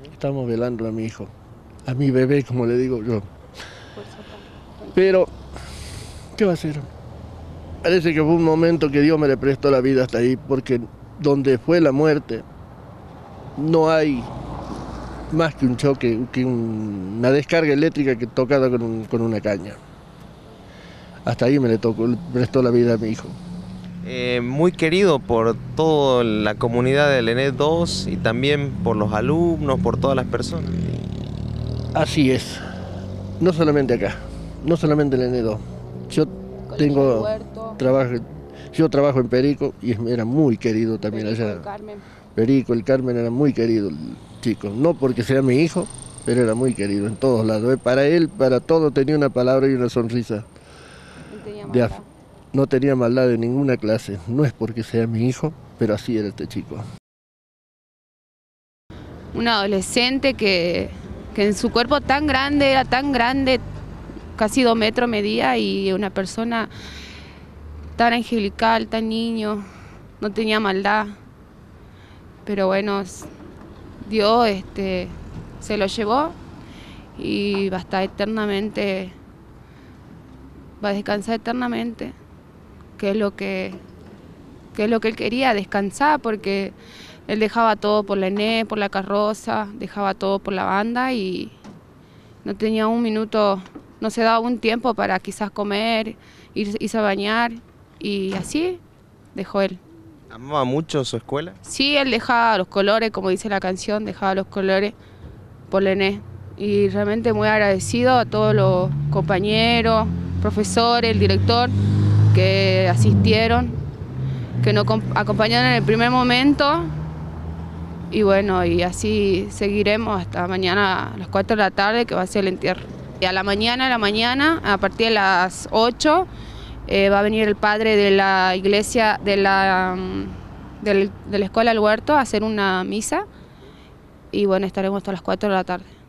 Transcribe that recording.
Estamos velando a mi hijo, a mi bebé, como le digo yo. Pero, ¿qué va a hacer? Parece que fue un momento que Dios me le prestó la vida hasta ahí, porque donde fue la muerte, no hay más que un choque, que una descarga eléctrica que tocada con una caña. Hasta ahí le prestó la vida a mi hijo. Muy querido por toda la comunidad del ENED 2 y también por los alumnos, por todas las personas. Así es, no solamente acá, no solamente en el N2. Yo tengo trabajo, yo trabajo en Perico y era muy querido también allá. Perico, el Carmen era muy querido el chico, no porque sea mi hijo, pero era muy querido en todos lados. Para él, para todo tenía una palabra y una sonrisa. No tenía maldad de ninguna clase, no es porque sea mi hijo, pero así era este chico. Un adolescente que en su cuerpo tan grande, era tan grande, casi 2 metros medía, y una persona tan angelical, tan niño, no tenía maldad. Pero bueno, Dios se lo llevó y va a estar eternamente, va a descansar eternamente, que es lo que él quería, descansar, porque él dejaba todo por la ENED, por la carroza, dejaba todo por la banda y no tenía un minuto, no se daba un tiempo para quizás comer, irse a bañar, y así dejó él. ¿Amaba mucho su escuela? Sí, él dejaba los colores, como dice la canción, dejaba los colores por la ENED. Y realmente muy agradecido a todos los compañeros, profesores, el director que asistieron, que nos acompañaron en el primer momento. Y bueno, y así seguiremos hasta mañana a las 4 de la tarde, que va a ser el entierro. Y a la mañana, a partir de las 8, va a venir el padre de la iglesia, de la escuela del huerto, a hacer una misa. Y bueno, estaremos hasta las 4 de la tarde.